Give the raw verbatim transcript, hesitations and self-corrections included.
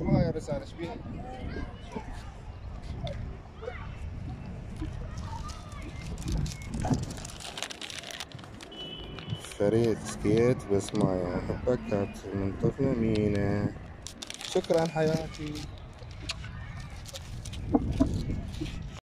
شو هاي الرسالة ايش بيها؟ شريت سكيت بس ما يحبك من طفلة مينا. شكرا حياتي.